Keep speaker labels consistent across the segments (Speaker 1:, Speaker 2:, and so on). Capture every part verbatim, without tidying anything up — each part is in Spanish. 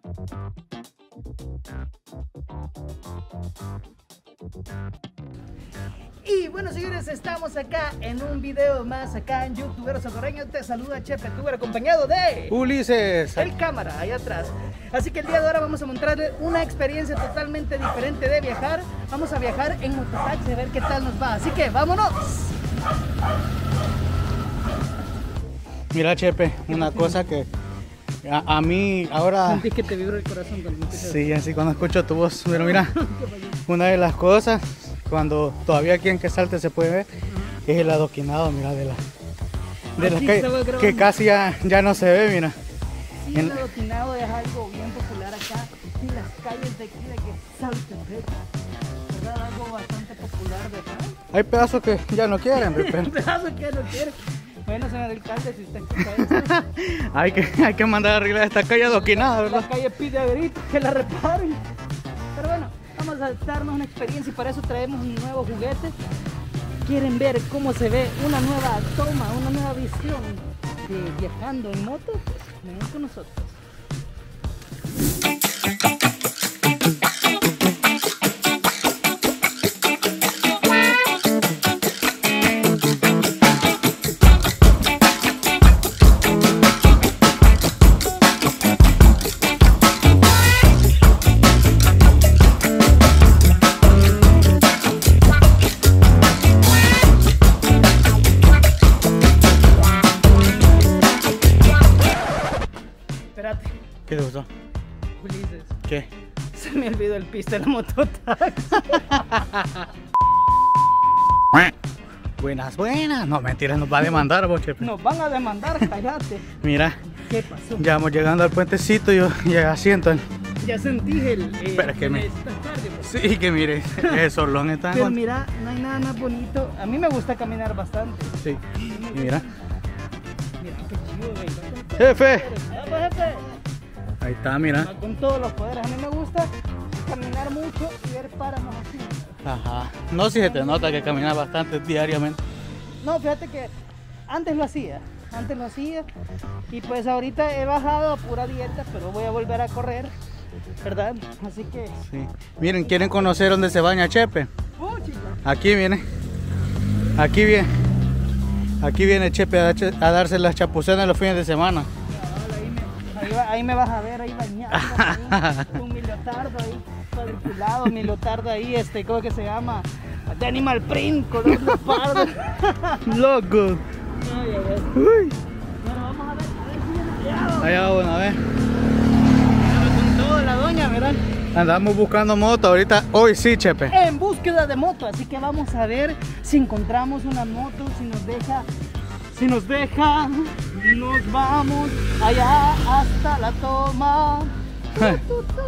Speaker 1: Y bueno, señores, estamos acá en un video más acá en YouTubero Salvadoreño. Te saluda Chepe Tuber, acompañado de
Speaker 2: Ulises,
Speaker 1: el cámara, allá atrás. Así que el día de ahora vamos a mostrarles una experiencia totalmente diferente de viajar. Vamos a viajar en mototaxi a ver qué tal nos va. Así que vámonos.
Speaker 2: Mira, Chepe, una cosa que a, a mí ahora...
Speaker 1: Sentís que te vibra el corazón cuando me escuchas.
Speaker 2: Sí, así cuando escucho tu voz. Pero mira, una de las cosas, cuando todavía aquí en Quesalte se puede ver, es el adoquinado, mira, de la, de las calles, que casi ya, ya no se ve, mira.
Speaker 1: Sí, el adoquinado es algo bien popular acá en las calles de aquí de Quesalte, ¿verdad? Algo bastante popular de acá.
Speaker 2: Hay pedazos que ya no quieren, pero...
Speaker 1: Hay pedazos que no quieren. Bueno, señor alcalde, si usted escucha eso,
Speaker 2: hay, que, hay que mandar a arreglar esta calle adoquinada, ¿verdad?
Speaker 1: La calle pide a gritos que la reparen. Pero bueno, vamos a darnos una experiencia y para eso traemos un nuevo juguete. ¿Quieren ver cómo se ve una nueva toma, una nueva visión de viajando en moto? Pues vengan con nosotros.
Speaker 2: ¿Qué te gustó?
Speaker 1: Ulises,
Speaker 2: ¿Qué?
Speaker 1: se me olvidó el pista de la mototaxi.
Speaker 2: Buenas, buenas. No, mentira, nos va a demandar, vos, Chepe.
Speaker 1: Nos van a demandar, cállate.
Speaker 2: Mira,
Speaker 1: ¿Qué pasó?
Speaker 2: ya vamos llegando al puentecito y yo ya asiento.
Speaker 1: Ya sentí el... Eh,
Speaker 2: Pero es que me... Sí, que mire, ese solón está...
Speaker 1: Pero mira, no hay nada más bonito. A mí me gusta caminar bastante.
Speaker 2: Sí, y mira.
Speaker 1: Mira, qué chido, güey.
Speaker 2: ¡Jefe!
Speaker 1: Ah, pues, jefe.
Speaker 2: Ahí está, mira.
Speaker 1: Con todos los poderes. A mí me gusta caminar mucho y ver páramos así.
Speaker 2: Ajá. No, si se te nota que caminas bastante diariamente.
Speaker 1: No, fíjate que antes lo hacía. Antes lo hacía. Y pues ahorita he bajado a pura dieta, pero voy a volver a correr. ¿Verdad? Así que...
Speaker 2: Sí. Miren, ¿quieren conocer dónde se baña Chepe?
Speaker 1: Oh,
Speaker 2: Aquí viene. Aquí viene. Aquí viene Chepe a, a darse las chapucenas los fines de semana.
Speaker 1: Ahí, va, ahí me vas a ver, ahí bañado, ahí, con mi leotardo ahí, cuadriculado, mi leotardo ahí, este, ¿cómo que se llama? De Animal Print, con los leopardos.
Speaker 2: ¡Loco!
Speaker 1: Ay, ay, ay.
Speaker 2: Uy.
Speaker 1: Bueno, vamos a ver, a ver si viene peleado.
Speaker 2: Allá va una vez.
Speaker 1: Con todo la doña, ¿verdad?
Speaker 2: Andamos buscando moto ahorita, hoy sí, Chepe.
Speaker 1: En búsqueda de moto, así que vamos a ver si encontramos una moto, si nos deja... Si nos deja, nos vamos allá hasta la toma. Vamos a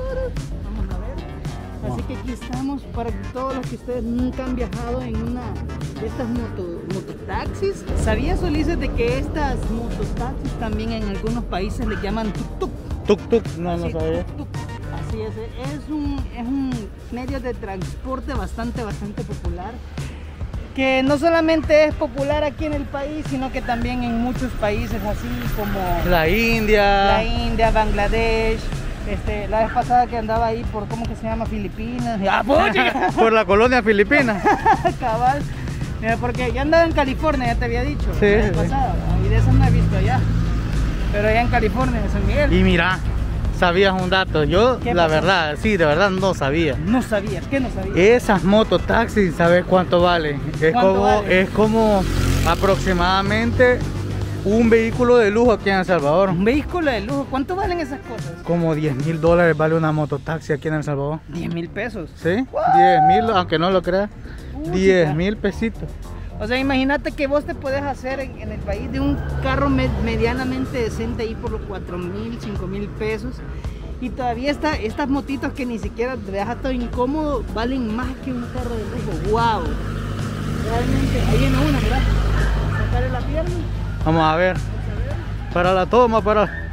Speaker 1: ver. Así que aquí estamos para todos los que ustedes nunca han viajado en una de estas moto, mototaxis. ¿Sabías, Ulises, de que estas mototaxis también en algunos países le llaman tuk-tuk?
Speaker 2: Tuk-tuk, no, no
Speaker 1: Así,
Speaker 2: sabía.
Speaker 1: tuk-tuk. Así es, es un, es un medio de transporte bastante, bastante popular. Que no solamente es popular aquí en el país, sino que también en muchos países así como
Speaker 2: la India,
Speaker 1: la India, Bangladesh, este, la vez pasada que andaba ahí por, ¿cómo que se llama? Filipinas. ¡Ah,
Speaker 2: por la colonia filipina.
Speaker 1: Cabal. Mira, porque ya andaba en California, ya te había dicho.
Speaker 2: Sí,
Speaker 1: la vez
Speaker 2: sí.
Speaker 1: pasada, y de eso no he visto allá. Pero allá en California, en San Miguel.
Speaker 2: Y mira, sabías un dato, yo la
Speaker 1: pasó?
Speaker 2: verdad, sí, de verdad no sabía.
Speaker 1: No sabías, ¿qué no sabías?
Speaker 2: Esas mototaxis, ¿sabes cuánto vale? Es
Speaker 1: ¿Cuánto
Speaker 2: como,
Speaker 1: vale?
Speaker 2: es como aproximadamente un vehículo de lujo aquí en El Salvador.
Speaker 1: Un vehículo de lujo, ¿cuánto valen esas cosas?
Speaker 2: Como diez mil dólares vale una mototaxi aquí en El Salvador.
Speaker 1: diez mil pesos.
Speaker 2: ¿Sí? diez mil, aunque no lo creas.
Speaker 1: Uy,
Speaker 2: diez
Speaker 1: chica.
Speaker 2: mil pesitos.
Speaker 1: O sea, imagínate que vos te puedes hacer en, en el país de un carro me, medianamente decente ahí por los cuatro mil, cinco mil pesos. Y todavía está, estas motitos que ni siquiera te deja todo incómodo valen más que un carro de lujo. ¡Wow! Realmente, ahí viene una, ¿verdad? Sacarle la pierna.
Speaker 2: Vamos a ver.
Speaker 1: Vamos a ver.
Speaker 2: Para la toma, para.
Speaker 1: Hola.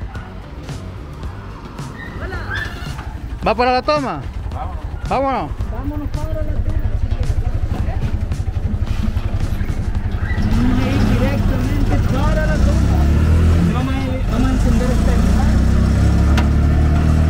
Speaker 2: ¿Va para la toma? Vámonos. Vámonos.
Speaker 1: Vámonos para la toma. Vamos a ir directamente para la toma. Vamos a, vamos a encender este lugar.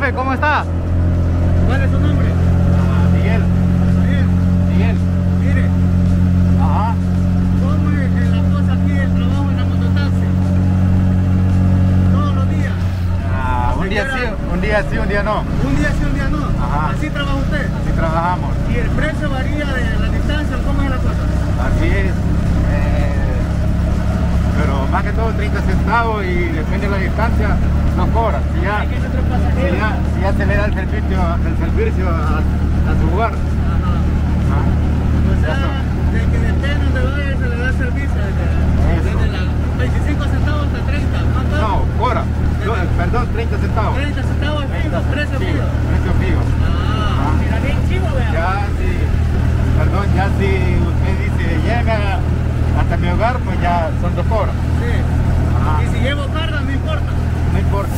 Speaker 2: jefe, ¿cómo está?
Speaker 1: ¿Cuál es su nombre?
Speaker 2: Ah, Miguel.
Speaker 1: Miguel.
Speaker 2: Miguel.
Speaker 1: Mire,
Speaker 2: Ajá.
Speaker 1: ¿cómo es la cosa aquí del trabajo en la mototaxi? Todos los días.
Speaker 2: Ah, un día sí, un día sí, un día no.
Speaker 1: Un día sí, un día no.
Speaker 2: Ajá.
Speaker 1: ¿Así trabaja usted?
Speaker 2: Así trabajamos.
Speaker 1: ¿Y el precio varía de la distancia? ¿Cómo es la cosa?
Speaker 2: Así es. Eh, pero más que todo treinta centavos y depende de la distancia, no cobra. Si ya,
Speaker 1: Hay que nuestro
Speaker 2: si
Speaker 1: pasajero.
Speaker 2: ya, si ya se le da el servicio, el servicio a, a su lugar.
Speaker 1: Ajá.
Speaker 2: Ah,
Speaker 1: O
Speaker 2: ya
Speaker 1: sea,
Speaker 2: está.
Speaker 1: de que depende de dónde se le da el servicio. Desde,
Speaker 2: Eso.
Speaker 1: desde la veinticinco centavos hasta treinta. ¿Más caro?
Speaker 2: No, cobra. No, perdón, treinta centavos.
Speaker 1: treinta centavos fijo, precio
Speaker 2: Sí,
Speaker 1: fijo.
Speaker 2: precio fijo.
Speaker 1: Ah, mira bien chivo, vean.
Speaker 2: Ya si, perdón, ya si usted dice llega hasta mi hogar, pues ya son dos horas.
Speaker 1: Sí.
Speaker 2: Ajá.
Speaker 1: Y si llevo carga, no importa.
Speaker 2: No importa.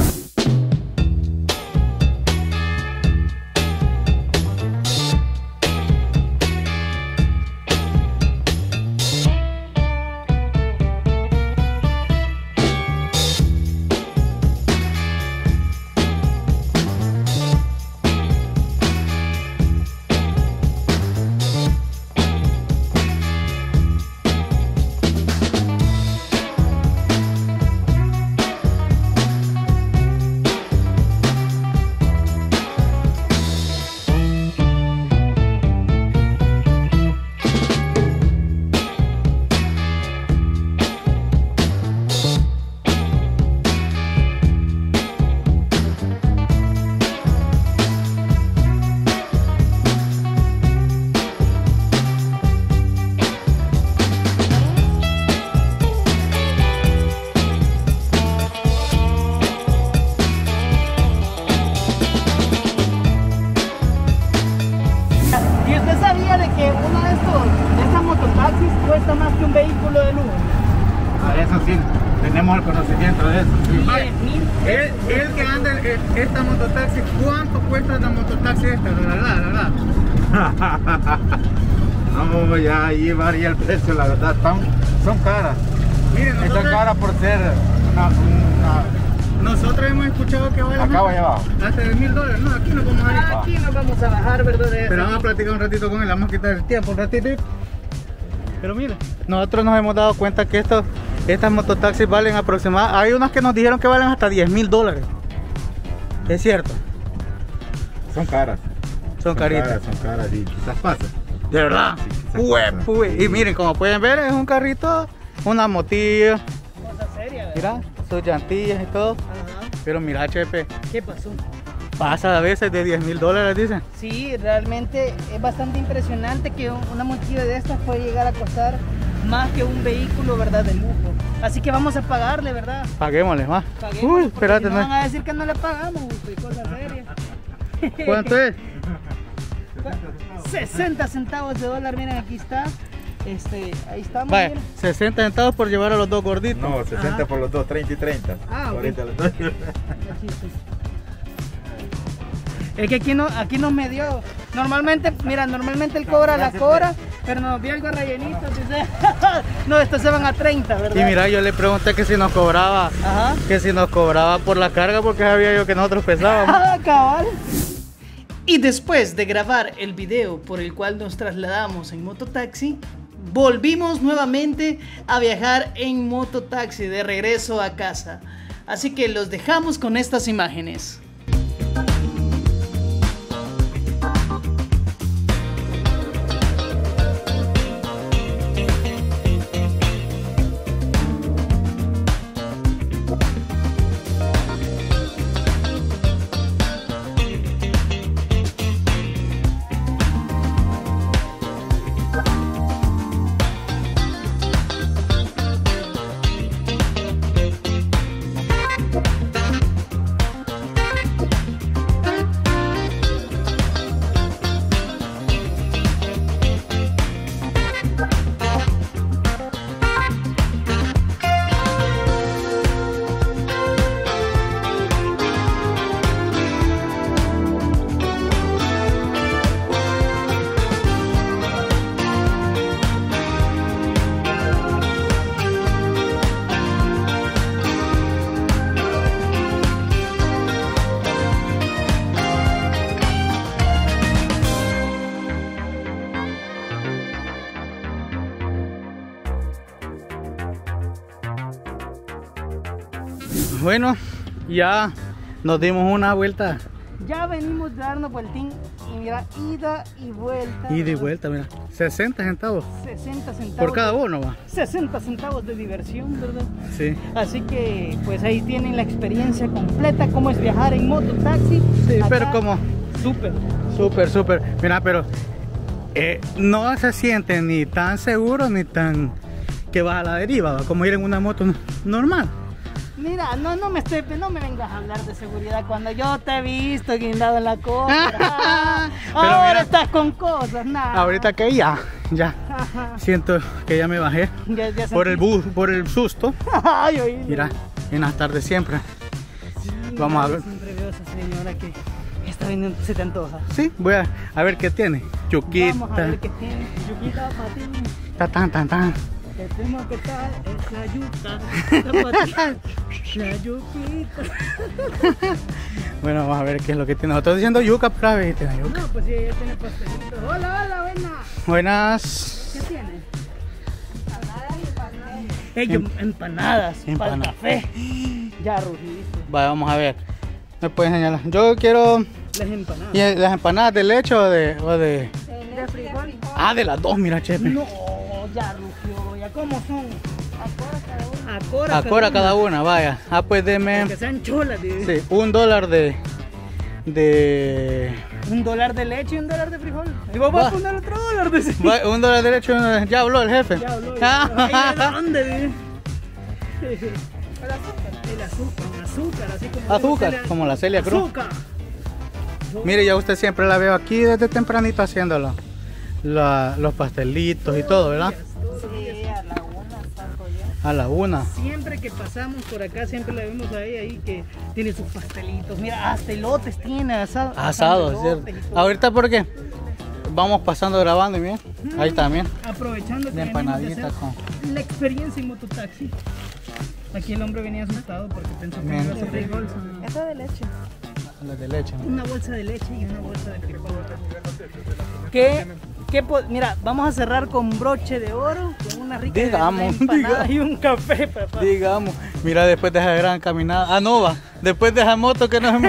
Speaker 1: ¿Y usted sabía de que uno de estos, de estas mototaxis cuesta más que un vehículo de lujo?
Speaker 2: A eso sí, tenemos el conocimiento de eso. Sí.
Speaker 1: Vale, él, él que anda en esta mototaxi, ¿cuánto cuesta la mototaxi esta? La verdad, la verdad.
Speaker 2: No, ya ahí varía el precio, la verdad. Son, son caras.
Speaker 1: Miren,
Speaker 2: Están
Speaker 1: nosotros,
Speaker 2: caras por ser una, una
Speaker 1: nosotros hemos escuchado que vale
Speaker 2: acá o allá abajo.
Speaker 1: hasta de mil dólares. No, aquí nos vamos a ir. Aquí nos vamos a bajar, ¿verdad?
Speaker 2: Pero vamos a platicar un ratito con él, vamos a quitar el tiempo un ratito. Pero mire, nosotros nos hemos dado cuenta que estos, estas mototaxis valen aproximadamente, hay unas que nos dijeron que valen hasta diez mil dólares. Es cierto.
Speaker 3: Son caras.
Speaker 2: Son caritas.
Speaker 3: Caras, son caras y quizás pasan.
Speaker 2: De verdad.
Speaker 3: Sí, quizás
Speaker 2: Ué,
Speaker 3: pasan.
Speaker 2: ué. Y miren, como pueden ver, es un carrito, una motilla.
Speaker 1: Cosa seria, ¿verdad?
Speaker 2: Mira, sus llantillas y todo.
Speaker 1: Ajá.
Speaker 2: Pero mira, H P,
Speaker 1: ¿Qué pasó?
Speaker 2: pasa a veces de diez mil dólares, dicen.
Speaker 1: Sí, realmente es bastante impresionante que una mochila de estas puede llegar a costar más que un vehículo, ¿verdad? De lujo. Así que vamos a pagarle, ¿verdad?
Speaker 2: Paguémosle más.
Speaker 1: Paguemos,
Speaker 2: Uy,
Speaker 1: porque
Speaker 2: espérate,
Speaker 1: si no
Speaker 2: no.
Speaker 1: van a decir que no le pagamos, pues, cosa seria.
Speaker 2: ¿Cuánto es?
Speaker 1: sesenta centavos de dólar, miren, aquí está. Este, ahí estamos,
Speaker 2: Vaya,
Speaker 1: miren.
Speaker 2: sesenta centavos por llevar a los dos gorditos.
Speaker 3: No, sesenta
Speaker 1: Ajá.
Speaker 3: por los dos, treinta y treinta.
Speaker 1: Ah,
Speaker 3: Ahorita los dos.
Speaker 1: Aquí, sí. Es que aquí no, aquí nos medió. Normalmente, mira, normalmente él cobra la cobra, pero nos dio algo rellenito. Dice, no, estos se van a treinta, ¿verdad?
Speaker 2: Y mira, yo le pregunté que si nos cobraba,
Speaker 1: Ajá.
Speaker 2: que si nos cobraba por la carga, porque sabía yo que nosotros pesábamos.
Speaker 1: Ah, cabal. Y después de grabar el video por el cual nos trasladamos en mototaxi, volvimos nuevamente a viajar en mototaxi de regreso a casa. Así que los dejamos con estas imágenes.
Speaker 2: Bueno, ya nos dimos una vuelta.
Speaker 1: Ya venimos de darnos vueltín y mira, ida y vuelta.
Speaker 2: Ida y vuelta, mira. sesenta centavos.
Speaker 1: sesenta centavos.
Speaker 2: Por cada uno, va.
Speaker 1: sesenta centavos de diversión, ¿verdad?
Speaker 2: Sí.
Speaker 1: Así que, pues ahí tienen la experiencia completa, cómo es viajar en mototaxi.
Speaker 2: Sí,
Speaker 1: Acá,
Speaker 2: pero como...
Speaker 1: Súper.
Speaker 2: Súper, súper. Mira, pero eh, no se siente ni tan seguro ni tan que vas a la deriva, ¿va? Como ir en una moto normal.
Speaker 1: Mira, no, no me estoy, no me vengas a hablar de seguridad cuando yo te he visto guindado en la costa. Ah, ahora mira, estás con cosas, nada.
Speaker 2: Ahorita que ya, ya siento que ya me bajé
Speaker 1: ya, ya
Speaker 2: por el bus, por el susto.
Speaker 1: Ay, oílo.
Speaker 2: Mira, en las tardes siempre.
Speaker 1: Sí,
Speaker 2: vamos a ver.
Speaker 1: Siempre veo a esa señora que está viendo, se te antoja.
Speaker 2: Sí, voy a, a ver qué tiene. Yuquita.
Speaker 1: Vamos a ver qué tiene. Yuquita para ti.
Speaker 2: Ta tan tan tan.
Speaker 1: El tema que tal es la yuca, la yuquita.
Speaker 2: Bueno, vamos a ver qué es lo que tiene. Estoy diciendo yuca, pero viste la yuca.
Speaker 1: No, pues sí, ella tiene pastelitos. Hola, hola, buena.
Speaker 2: Buenas.
Speaker 1: ¿Qué tiene? Empanadas y empanadas. Ellos, em empanadas, para el café. Ya, rugidito.
Speaker 2: Vale, vamos a ver. ¿Me puedes señalar? Yo quiero...
Speaker 1: Las empanadas.
Speaker 2: ¿Y las empanadas de leche o de...? O de...
Speaker 1: de frijol.
Speaker 2: Ah, de las dos, mira, chepe.
Speaker 1: No, ya rugió, ya cómo son. A cora cada una.
Speaker 2: A cora cada una, vaya. Ah, pues deme...
Speaker 1: Que sean cholas, tío.
Speaker 2: Sí, un dólar de... De...
Speaker 1: Un dólar de leche y un dólar de frijol. Y vamos Va. a poner otro dólar de sí.
Speaker 2: Va, un dólar de leche, un... ya habló el jefe.
Speaker 1: Ya habló. Ya. ¿De dónde, tío? El azúcar. El azúcar, un azúcar, así como...
Speaker 2: Azúcar, Celia, como la Celia Cruz.
Speaker 1: Azúcar.
Speaker 2: Mire, ya usted siempre la veo aquí desde tempranito haciéndolo. La, los pastelitos y todo, ¿verdad?
Speaker 1: Sí, a la una salgo yo.
Speaker 2: A la una.
Speaker 1: Siempre que pasamos por acá, siempre la vemos ahí, ahí que tiene sus pastelitos. Mira, hasta elotes tiene, asado.
Speaker 2: Asado, es cierto. Ahorita, ¿por qué? Vamos pasando grabando y bien. Hmm. Ahí también.
Speaker 1: Aprovechando que
Speaker 2: de empanadita con...
Speaker 1: la experiencia en mototaxi. Aquí el hombre venía asustado porque pensó que iba a ser frijol.
Speaker 4: Eso de leche.
Speaker 2: La de leche, ¿no?
Speaker 1: Una bolsa de leche y una bolsa de frijol. ¿Qué? ¿Qué? Mira, vamos a cerrar con broche de oro, con una rica
Speaker 2: digamos,
Speaker 1: empanada
Speaker 2: digamos,
Speaker 1: y un café, papá.
Speaker 2: Digamos, mira, después de esa gran caminada, ah, no va, después de esa moto que nos...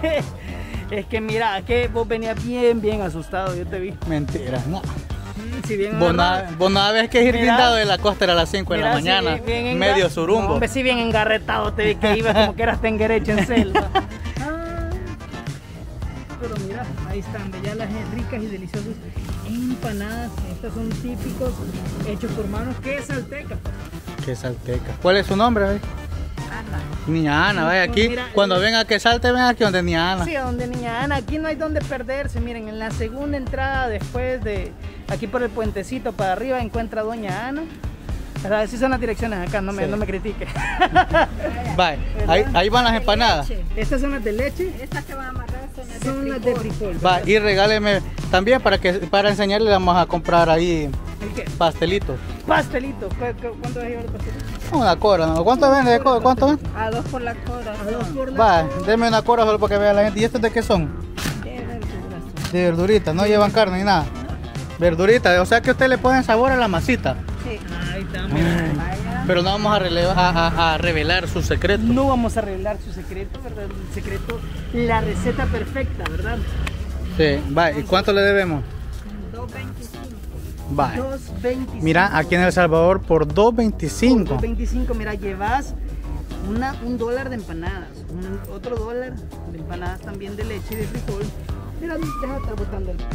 Speaker 1: Es que mira, que vos venías bien, bien asustado, yo te vi.
Speaker 2: Mentira, no.
Speaker 1: Si bien
Speaker 2: vos, nada, vos nada ves que ir blindado de la costa a las cinco de la mañana,
Speaker 1: si bien
Speaker 2: medio surumbo.
Speaker 1: No, hombre, si bien engarretado te vi que ibas como que eras tenguerecho en selva. Ah, pero mira, ahí están, ya las ricas y deliciosas empanadas. Estas son típicos, hechos por manos. ¿Qué es salteca?
Speaker 2: ¿Qué es salteca? ¿Cuál es su nombre? ¿Ve?
Speaker 1: Ana.
Speaker 2: Niña Ana, vaya aquí. Mira, cuando venga que salte, ven aquí donde Niña Ana.
Speaker 1: Sí, donde Niña Ana. Aquí no hay donde perderse. Miren, en la segunda entrada después de... Aquí por el puentecito para arriba encuentra Doña Ana. O sea, sí son las direcciones acá, no me, sí. no me critique.
Speaker 2: Vale, ahí, ahí van las empanadas.
Speaker 1: Estas son las de leche.
Speaker 4: Estas que van a amarrar son las de
Speaker 1: son
Speaker 4: frijol.
Speaker 1: Las de frijol.
Speaker 2: Va, y regáleme también para que para enseñarle vamos a comprar ahí pastelitos.
Speaker 1: Pastelitos. ¿Cuánto vas a llevar el pastelito?
Speaker 2: Una cora, ¿no? ¿Cuánto vende de cora? ¿Cuánto vende?
Speaker 4: A dos por la cora.
Speaker 1: A dos por la
Speaker 2: Va,
Speaker 1: cora.
Speaker 2: deme una cora solo para que vea la gente. ¿Y estos de qué son?
Speaker 4: De verduritas.
Speaker 2: De verduritas, no llevan carne ni nada. Verduritas, o sea que ustedes le ponen sabor a la masita.
Speaker 4: Sí.
Speaker 1: Ahí está, mira.
Speaker 2: Pero no vamos a, relevar, a, a, a revelar su secreto.
Speaker 1: No vamos a revelar su secreto, ¿verdad? El secreto, la receta perfecta, ¿verdad?
Speaker 2: Sí, va, ¿y cuánto le debemos?
Speaker 4: dos veinticinco.
Speaker 2: Va.
Speaker 1: dos veinticinco.
Speaker 2: Mira, aquí en El Salvador por dos veinticinco.
Speaker 1: dos veinticinco, mira, llevas una, un dólar de empanadas, un, otro dólar de empanadas también de leche y de frijol. Mira, deja de estar botando el...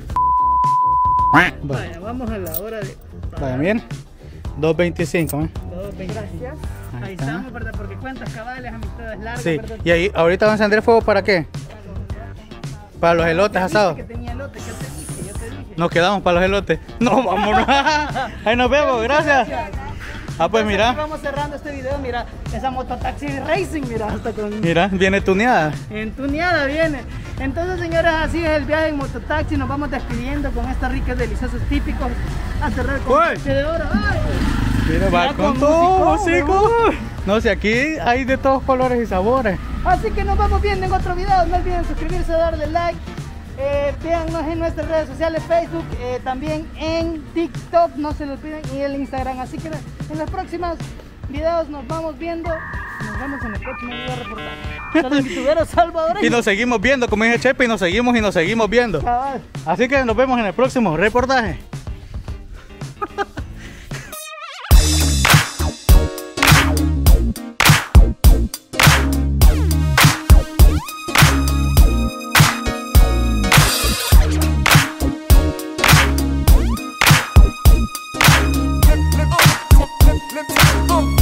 Speaker 1: Vaya, vamos a la hora de...
Speaker 2: Vaya, bien. dos veinticinco, ¿eh?
Speaker 1: dos veinticinco. Gracias. Ahí, Ahí estamos, ¿verdad? Porque cuentas cabales, amistades largas,
Speaker 2: sí.
Speaker 1: ¿verdad?
Speaker 2: Y ahí, ahorita vamos a encender fuego ¿para qué? Para los elotes asados.
Speaker 1: Que tenía elote, ¿qué te dije? Yo te dije.
Speaker 2: Nos quedamos para los elotes. No, vámonos. Ahí nos vemos, gracias. gracias. Ah, pues
Speaker 1: Entonces,
Speaker 2: mira.
Speaker 1: Vamos cerrando este video, mira, esa mototaxi racing, mira, hasta con...
Speaker 2: Mira, viene tuneada.
Speaker 1: En tuneada viene. Entonces, señores, así es el viaje en mototaxi. Nos vamos despidiendo con estos ricos, deliciosos, típicos. A cerrar con broche de oro. ¡Ay!
Speaker 2: Mira, va con, con todo, músico. No sé, aquí hay de todos colores y sabores.
Speaker 1: Así que nos vamos viendo en otro video. No olviden suscribirse, darle like. Eh, véannos en nuestras redes sociales, Facebook, eh, también en TikTok, no se lo olviden, y el Instagram. Así que en los próximos videos nos vamos viendo. Nos vemos en el próximo video reportaje. Con el youtubero salvadoreño.
Speaker 2: Y nos seguimos viendo, como dice Chepe, y nos seguimos y nos seguimos viendo.
Speaker 1: Cabal.
Speaker 2: Así que nos vemos en el próximo reportaje.
Speaker 5: Oh.